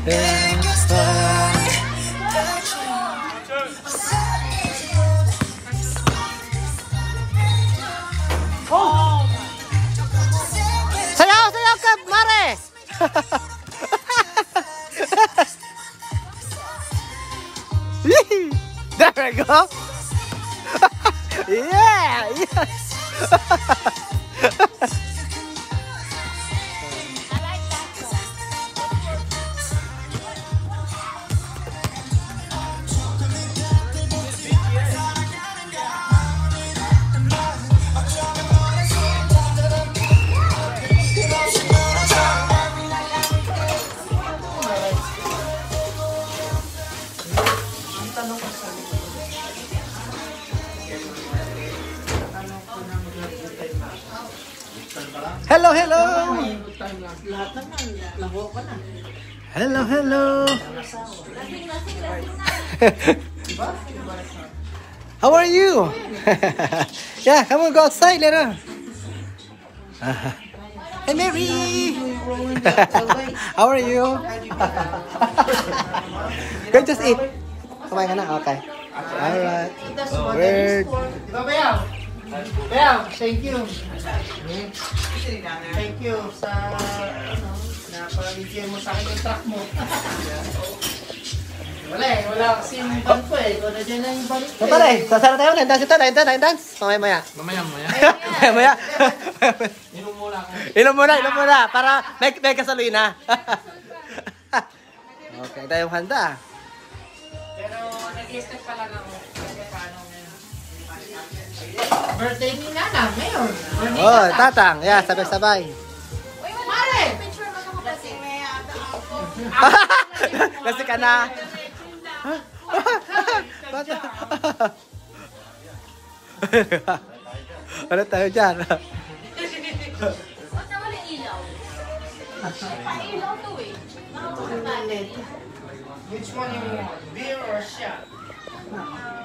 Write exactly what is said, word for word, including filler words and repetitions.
Oh! Sayaw! Sayaw ka, Mare! There we go! Yeah! Yes! Hello, hello! Hello, hello! How are you? Yeah, come on, go outside later. Uh, hey, Mary! How are you? Go just eat. Kumain ka na? Okay. Alright. Word. Bel, thank you. Thank you sa napamigyan mo sa akin yung truck mo. Wala eh, wala kasi yung van ko eh. Kung na dyan na yung balik ko So, pare, sasara tayo. Line dance ito, line dance, line dance. Mamaya, maya. Mamaya, mamaya. Mamaya, maya. Inom muna ako. Inom muna, inom muna. Para may, may kasaluin na. Okay, tayong handa. Pero nag-step pa lang ako. Paano birthday ni Nana, ngayon. Oh, tatang. Yeah, sabay-sabay. Mare! Kasi ka na. Ano tayo dyan? Ba't nawala yung ilaw? Pa-ilaw to eh. Nakapagpalit. Which one you want? Beer or shot?